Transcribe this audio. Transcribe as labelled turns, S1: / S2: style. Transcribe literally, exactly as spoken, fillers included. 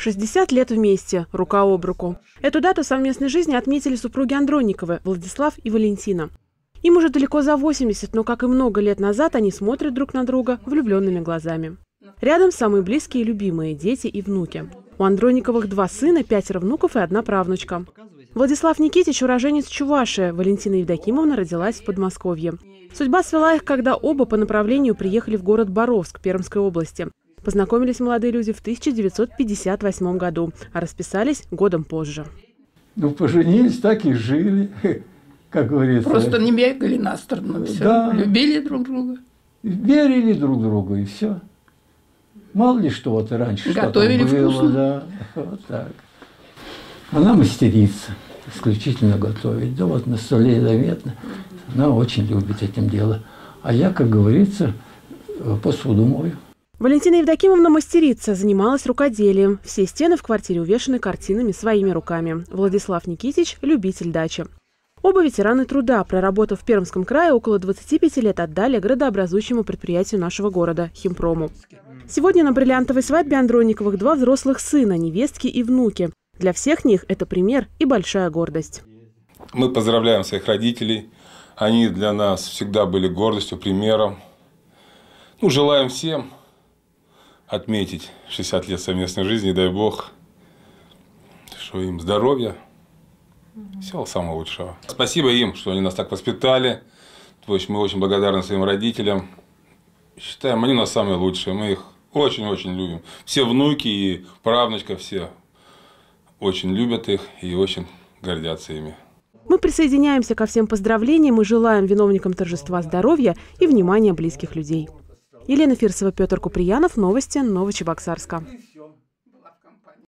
S1: шестьдесят лет вместе, рука об руку. Эту дату совместной жизни отметили супруги Андронниковы, Владислав и Валентина. Им уже далеко за восемьдесят, но, как и много лет назад, они смотрят друг на друга влюбленными глазами. Рядом самые близкие и любимые – дети и внуки. У Андронниковых два сына, пятеро внуков и одна правнучка. Владислав Никитич – уроженец Чувашии, Валентина Евдокимовна родилась в Подмосковье. Судьба свела их, когда оба по направлению приехали в город Боровск Пермской области. Познакомились молодые люди в тысяча девятьсот пятьдесят восьмом году, а расписались годом позже.
S2: Ну, поженились, так и жили, как говорится.
S3: Просто не бегали на сторону, все.
S2: Да.
S3: Любили друг друга.
S2: Верили друг другу, и все. Мало ли что вот раньше
S3: Готовили
S2: что-то было,
S3: вкусно.
S2: да, вот так. Она мастерица, исключительно готовить. Да вот на столе заметно. Она очень любит этим дело. А я, как говорится, посуду мою.
S1: Валентина Евдокимовна мастерица, занималась рукоделием. Все стены в квартире увешаны картинами своими руками. Владислав Никитич – любитель дачи. Оба ветераны труда, проработав в Пермском крае около двадцати пяти лет, отдали градообразующему предприятию нашего города – химпрому. Сегодня на бриллиантовой свадьбе Андронниковых два взрослых сына, невестки и внуки. Для всех них это пример и большая гордость.
S4: Мы поздравляем своих родителей. Они для нас всегда были гордостью, примером. Ну, желаем всем отметить шестьдесят лет совместной жизни, дай Бог, что им здоровья, всего самого лучшего. Спасибо им, что они нас так воспитали. То есть мы очень благодарны своим родителям. Считаем, они у нас самые лучшие. Мы их очень-очень любим. Все внуки и правнучка все очень любят их и очень гордятся ими.
S1: Мы присоединяемся ко всем поздравлениям и желаем виновникам торжества здоровья и внимания близких людей. Елена Фирсова, Петр Куприянов. Новости Новочебоксарска.